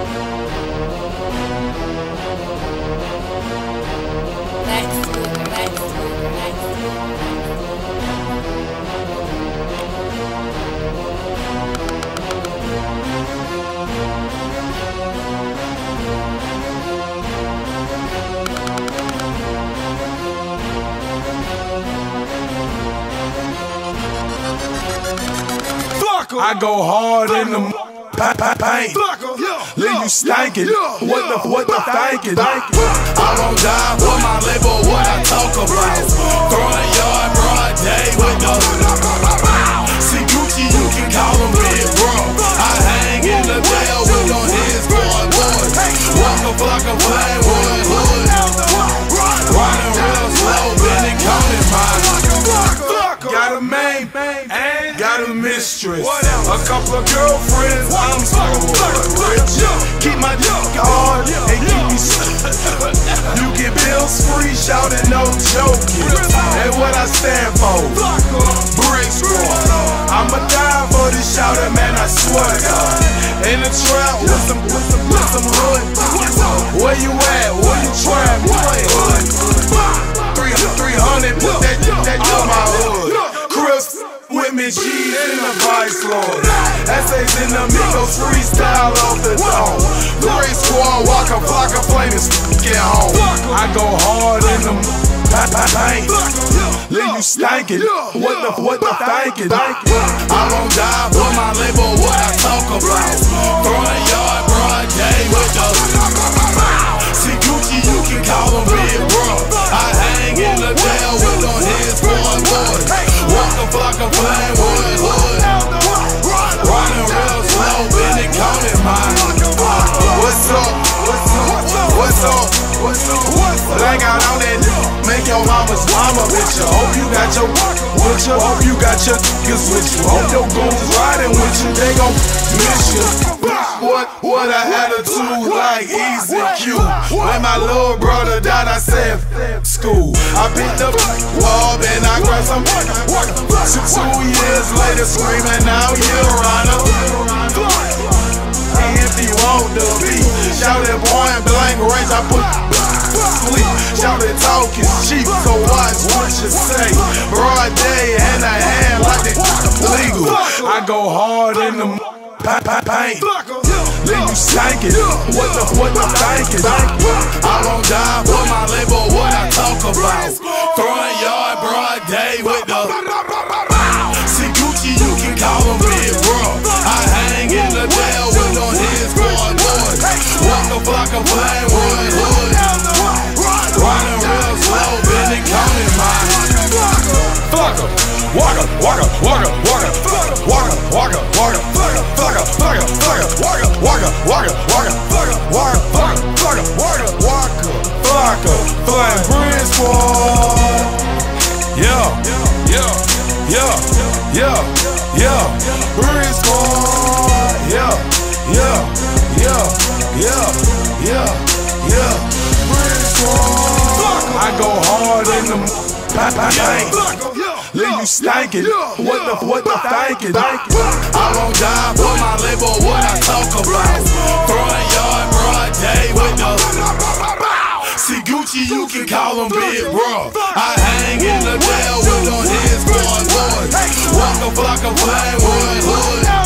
I go hard in the paint, leave you stankin'. What the thinkin'? I don't die for my label, what I talk about. Throwing yard, broad day with the see Gucci, you can call him big bro. I hang in the jail with no hands going boys. Walk a Flocka, flame wood, hood. Riding real slow, bending, counting mine. Got a main, got a mistress, a couple of girlfriends, I'm so rich. Keep my dick hard and keep me you get bills free, shouting no joking. And what I stand for, brick squad. I'ma die for this shouting, man, I swear to God. In the trap with some hood. Where you at? Where you trap? Hood. 300, put that on my hood. Crips with me, G's in the Vice Lord. Essays in the Migos, freestyle off the dome. Great squad, walk a Flocka, flame is get home. I go hard in the paint, leave you stankin'. What the thinkin'? I won't die for my label, what I talk about. Throwing yard, broad day with the see Gucci, you can call him big bro. I hang in the jail with no hands going boys. Walk a Flocka, flame wood, hood. Riding real slow, bending, counting mine. What's up? What's up? Like out on that, make your mama's mama with you. Hope you got your picture. Hope you got your niggas with you. Hope your goons riding with you. They gon' miss you. What I had to do like easy Q. When my little brother died, I said school. I picked up wall and I grabbed some. 2 years later, screaming now you're runner. If he want to be, shout it point blank range. I put sleep. Shout it talking cheap, so watch what you say. Broad day and a hand like it legal. I go hard in the paint, leave you stankin'. What the thinkin'? I won't die for my label, what I talk about. Throwing yard, broad day with the see Gucci, you can call him big bro. I hang in the jail with no hands going boys. Walk a Flocka, flame wood, hood. Riding real slow, bending, counting mine. Flocka, walk a, walk a, walk a, walk a, walk a, walk a, walk a, Flocka, Flocka, Flocka, walk a, walk a, walk a, walk a, walk a, Flocka, walk a, walk a, Flocka, flying bridge squad. Yeah, bridge squad. Bridge squad. I go hard in the paint, leave you stankin'. What the thinkin'? I won't die for my label, what I talk about. Throwing yard, broad day with the see Gucci, you can call him big bro. I hang in the jail with no hands going boys. Walk a Flocka, flame wood, hood.